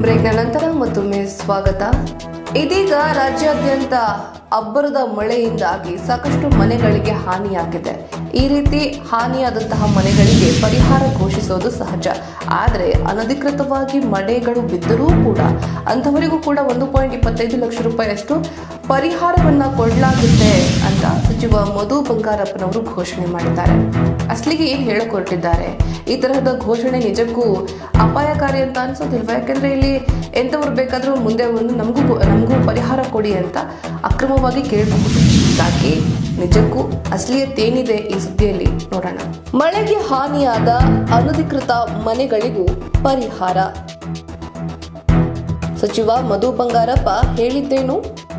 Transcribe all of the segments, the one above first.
ಬ್ರೇಕ್ನ ನಂತರ ಮತ್ತೊಮ್ಮೆ ಸ್ವಾಗತ. ಇದೀಗ ರಾಜ್ಯಾದ್ಯಂತ ಅಬ್ಬರದ ಮಳೆಯಿಂದಾಗಿ ಸಾಕಷ್ಟು ಮನೆಗಳಿಗೆ ಹಾನಿಯಾಗಿದೆ. ಈ ರೀತಿ ಹಾನಿಯಾದಂತಹ ಮನೆಗಳಿಗೆ ಪರಿಹಾರ ಘೋಷಿಸೋದು ಸಹಜ. ಆದರೆ ಅನಧಿಕೃತವಾಗಿ ಮನೆಗಳು ಬಿದ್ದರೂ ಕೂಡ ಅಂಥವರಿಗೂ ಕೂಡ 1.25 ಲಕ್ಷ ರೂಪಾಯಿಯಷ್ಟು ಪರಿಹಾರವನ್ನ ಕೊಡಲಾಗುತ್ತೆ ಅಂತ ಸಚಿವ ಮಧು ಬಂಗಾರಪ್ಪನವರು ಘೋಷಣೆ ಮಾಡಿದ್ದಾರೆ. ಅಸಲಿಗೆ ಏನು ಹೇಳಕ್ ಹೊರಟಿದ್ದಾರೆ? ಈ ತರಹದ ಘೋಷಣೆ ನಿಜಕ್ಕೂ ಅಪಾಯಕಾರಿ ಅಂತ ಅನ್ಸೋದಿಲ್ವಾ? ಯಾಕಂದ್ರೆ ಇಲ್ಲಿ ಎಂಥವ್ರು ಬೇಕಾದ್ರೂ ಮುಂದೆ ಒಂದು ನಮಗೂ ಪರಿಹಾರ ಕೊಡಿ ಅಂತ ಅಕ್ರಮವಾಗಿ ಕೇಳಬಹುದು. ಹೀಗಾಗಿ ನಿಜಕ್ಕೂ ಅಸಲಿಯತ್ತೇನಿದೆ ಈ ಸುದ್ದಿಯಲ್ಲಿ ನೋಡೋಣ. ಮಳೆಗೆ ಹಾನಿಯಾದ ಅನಧಿಕೃತ ಮನೆಗಳಿಗೂ ಪರಿಹಾರ. ಸಚಿವ ಮಧು ಬಂಗಾರಪ್ಪ ಹೇಳಿದ್ದೇನು?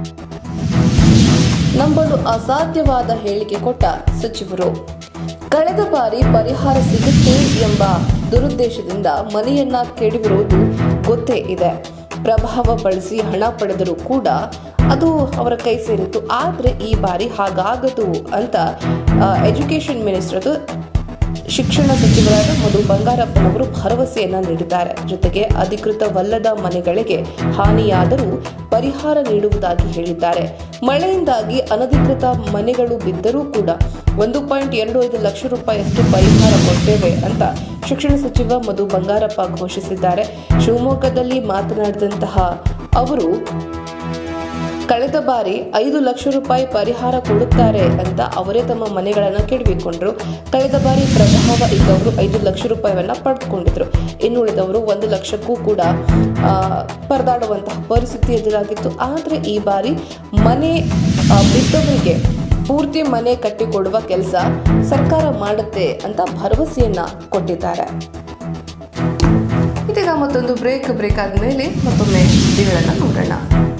ನಂಬಲು ಅಸಾಧ್ಯವಾದ ಹೇಳಿಕೆ ಕೊಟ್ಟ ಸಚಿವರು. ಕಳೆದ ಬಾರಿ ಪರಿಹಾರ ಸಿಗುತ್ತೆ ಎಂಬ ದುರುದ್ದೇಶದಿಂದ ಮನೆಯನ್ನ ಕೆಡವಿರುವುದು ಗೊತ್ತೇ ಇದೆ. ಪ್ರಭಾವ ಬಳಸಿ ಹಣ ಪಡೆದರೂ ಕೂಡ ಅದು ಅವರ ಕೈ ಸೇರಿತ್ತು. ಆದರೆ ಈ ಬಾರಿ ಹಾಗಾಗದು ಅಂತ ಎಜುಕೇಷನ್ ಮಿನಿಸ್ಟರ್ ಶಿಕ್ಷಣ ಸಚಿವರಾದ ಮಧು ಬಂಗಾರಪ್ಪನವರು ಭರವಸೆಯನ್ನ ನೀಡಿದ್ದಾರೆ. ಜೊತೆಗೆ ಅಧಿಕೃತವಲ್ಲದ ಮನೆಗಳಿಗೆ ಹಾನಿಯಾದರೂ ಪರಿಹಾರ ನೀಡುವುದಾಗಿ ಹೇಳಿದ್ದಾರೆ. ಮಳೆಯಿಂದಾಗಿ ಅನಧಿಕೃತ ಮನೆಗಳು ಬಿದ್ದರೂ ಕೂಡ 1.25 ಲಕ್ಷ ರೂಪಾಯಿಯಷ್ಟು ಪರಿಹಾರ ಕೊಡ್ತೇವೆ ಅಂತ ಶಿಕ್ಷಣ ಸಚಿವ ಮಧು ಬಂಗಾರಪ್ಪ ಘೋಷಿಸಿದ್ದಾರೆ. ಶಿವಮೊಗ್ಗದಲ್ಲಿ ಮಾತನಾಡಿದಂತಹ ಅವರು ಕಳೆದ ಬಾರಿ 5 ಲಕ್ಷ ರೂಪಾಯಿ ಪರಿಹಾರ ಕೊಡುತ್ತಾರೆ ಅಂತ ಅವರೇ ತಮ್ಮ ಮನೆಗಳನ್ನು ಕೆಡವಿಕೊಂಡ್ರು. ಕಳೆದ ಬಾರಿ ಪ್ರಭಾವ ಇದ್ದವರು 5 ಲಕ್ಷ ರೂಪಾಯಿಯನ್ನ ಪಡೆದುಕೊಂಡಿದ್ರು. ಇನ್ನುಳಿದವರು 1 ಲಕ್ಷಕ್ಕೂ ಕೂಡ ಪರದಾಡುವಂತಹ ಪರಿಸ್ಥಿತಿ ಎದುರಾಗಿತ್ತು. ಆದರೆ ಈ ಬಾರಿ ಮನೆ ಬಿದ್ದವರಿಗೆ ಪೂರ್ತಿ ಮನೆ ಕಟ್ಟಿಕೊಡುವ ಕೆಲಸ ಸರ್ಕಾರ ಮಾಡುತ್ತೆ ಅಂತ ಭರವಸೆಯನ್ನ ಕೊಟ್ಟಿದ್ದಾರೆ. ಇದೀಗ ಮತ್ತೊಂದು ಬ್ರೇಕ್ ಆದ್ಮೇಲೆ ಮತ್ತೊಮ್ಮೆ ಸುದ್ದಿಗಳನ್ನ ನೋಡೋಣ.